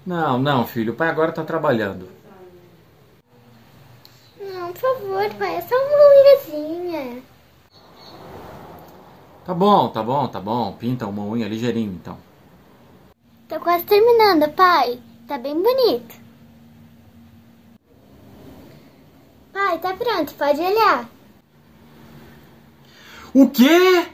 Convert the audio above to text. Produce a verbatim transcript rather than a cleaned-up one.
Não, não, filho, o pai agora tá trabalhando. Não, por favor, pai, é só uma unhazinha. Tá bom, tá bom, tá bom. Pinta uma unha ligeirinho, então. Tô quase terminando, pai. Tá bem bonito. Pai, tá pronto, pode olhar. O quê?